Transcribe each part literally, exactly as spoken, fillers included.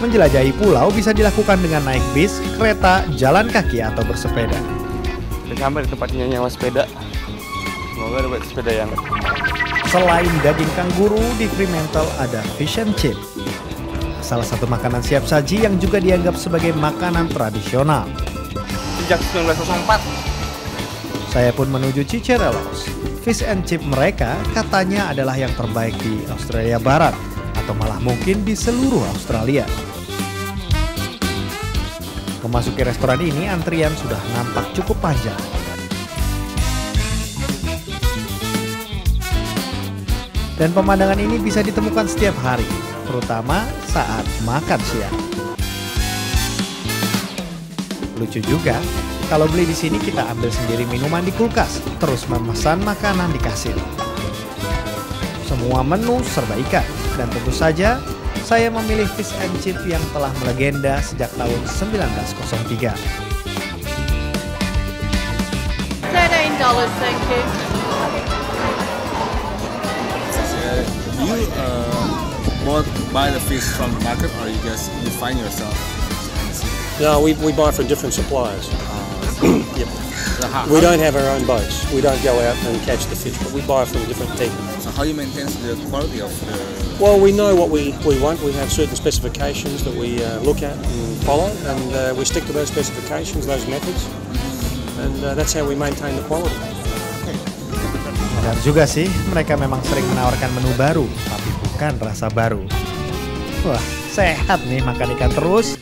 Menjelajahi pulau bisa dilakukan dengan naik bis, kereta, jalan kaki, atau bersepeda. Kita sampai di tempatnya nyewa sepeda. Semoga dapat sepeda yang... Selain daging kanguru, di Fremantle ada fish and chip, salah satu makanan siap saji yang juga dianggap sebagai makanan tradisional. Sejak seribu sembilan ratus empat. Saya pun menuju Cicerellos. Fish and chip mereka katanya adalah yang terbaik di Australia Barat, atau malah mungkin di seluruh Australia. Memasuki restoran ini, antrian sudah nampak cukup panjang. Dan pemandangan ini bisa ditemukan setiap hari, terutama saat makan siang. Lucu juga, kalau beli di sini kita ambil sendiri minuman di kulkas, terus memesan makanan di kasir. Semua menu serba ikan, dan tentu saja saya memilih fish and chip yang telah melegenda sejak tahun seribu sembilan ratus tiga. thirteen dollars, thank you. Do you uh, more buy the fish from the market, or you just you find yourself? No, we, we buy from different suppliers. Uh, Yep. so how, We how- don't have our own boats. We don't go out and catch the fish, but we buy from different people. So how you maintain the quality of the? Well, we know what we, we want. We have certain specifications that we uh, look at and follow, and uh, we stick to those specifications, those methods, and uh, that's how we maintain the quality. Benar juga sih, mereka memang sering menawarkan menu baru, tapi bukan rasa baru. Wah, sehat nih makan ikan terus.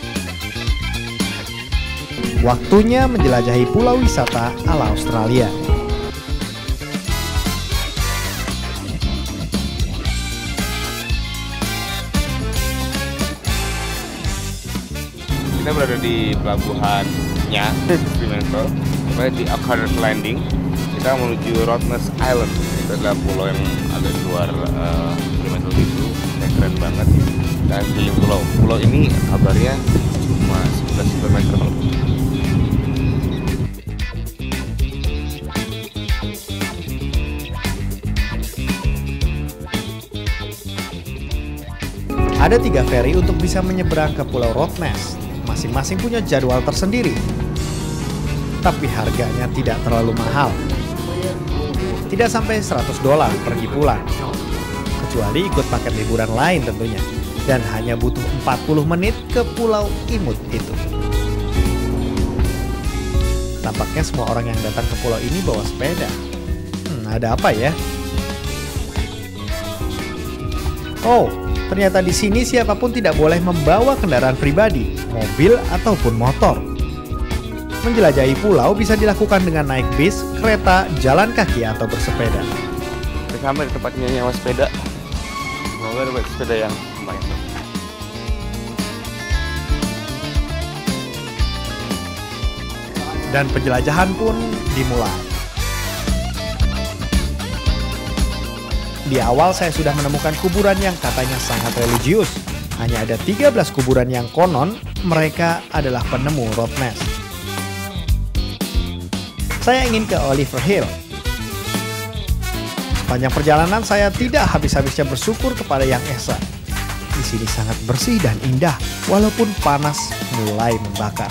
Waktunya menjelajahi pulau wisata ala Australia. Kita berada di pelabuhannya Fremantle, tepatnya di Auckland Landing. Kita menuju Rottnest Island. Itu adalah pulau yang ada di luar uh, Fremantle itu. Ya, keren banget. Dan keliling pulau. Pulau ini kabarnya cuma sebelas kilometer. Ada tiga feri untuk bisa menyeberang ke Pulau Rottnest. Masing-masing punya jadwal tersendiri. Tapi harganya tidak terlalu mahal. Tidak sampai seratus dolar pergi pulang. Kecuali ikut paket liburan lain tentunya. Dan hanya butuh empat puluh menit ke pulau imut itu. Tampaknya semua orang yang datang ke pulau ini bawa sepeda. Hmm, ada apa ya? Oh, ternyata di sini siapapun tidak boleh membawa kendaraan pribadi, mobil ataupun motor. Menjelajahi pulau bisa dilakukan dengan naik bis, kereta, jalan kaki, atau bersepeda. Kita sampai di tempatnya nyewa sepeda. Semoga dapat sepeda yang lumayan. Dan penjelajahan pun dimulai. Di awal saya sudah menemukan kuburan yang katanya sangat religius. Hanya ada tiga belas kuburan yang konon mereka adalah penemu Rottnest. Saya ingin ke Oliver Hill. Sepanjang perjalanan saya tidak habis-habisnya bersyukur kepada Yang Esa. Di sini sangat bersih dan indah, walaupun panas mulai membakar.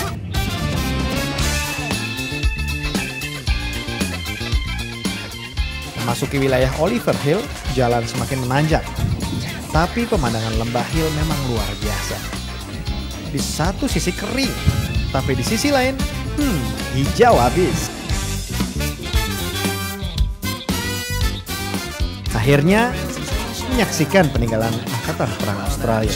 Memasuki wilayah Oliver Hill, jalan semakin menanjak. Tapi pemandangan lembah Hill memang luar biasa. Di satu sisi kering, tapi di sisi lain, hmm, hijau habis. Akhirnya, menyaksikan peninggalan Angkatan Perang Australia.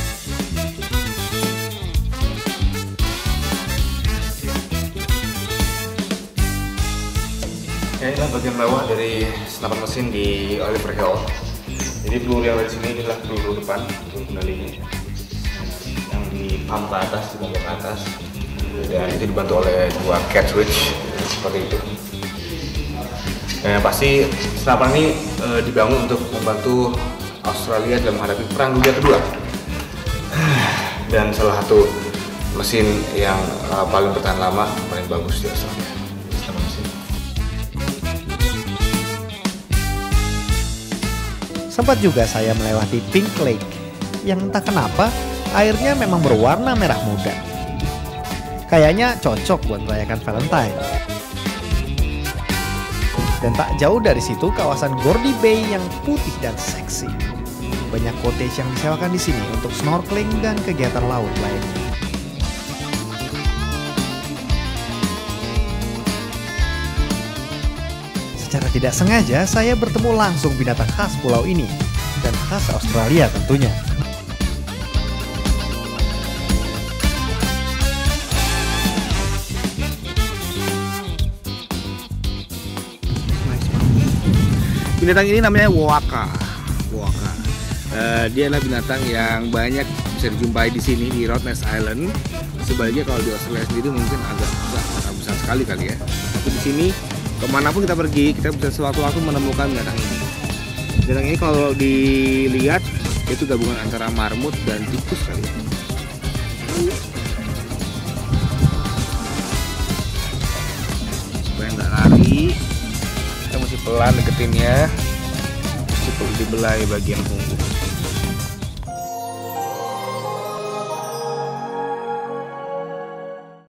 Ini adalah bagian bawah dari senapan mesin di Oliver Hill. Jadi peluru yang dari sini inilah peluru depan, peluru kendalinya, yang di pump ke atas, dibongkar ke atas, dan itu dibantu oleh dua cartridge seperti itu. Dan yang pasti senapan ini e, dibangun untuk membantu Australia dalam menghadapi Perang Dunia Kedua. Dan salah satu mesin yang e, paling bertahan lama, paling bagus di Australia. Senapan mesin. Sempat juga saya melewati Pink Lake, yang entah kenapa Airnya memang berwarna merah muda. Kayaknya cocok buat merayakan Valentine. Dan tak jauh dari situ kawasan Gordy Bay yang putih dan seksi. Banyak cottage yang disewakan di sini untuk snorkeling dan kegiatan laut lainnya. Secara tidak sengaja saya bertemu langsung binatang khas pulau ini dan khas Australia tentunya. Binatang ini namanya waka. Waka. Uh, dia adalah binatang yang banyak bisa dijumpai di sini di Rottnest Island. Sebaliknya kalau di Australia sendiri mungkin agak besar, agak besar sekali kali ya. Tapi di sini kemanapun kita pergi, kita bisa sewaktu-waktu menemukan binatang ini. Binatang ini kalau dilihat itu gabungan antara marmut dan tikus kali ya. Supaya nggak lari, kita mesti pelan deketinnya, mesti perlu dibelai bagian punggung.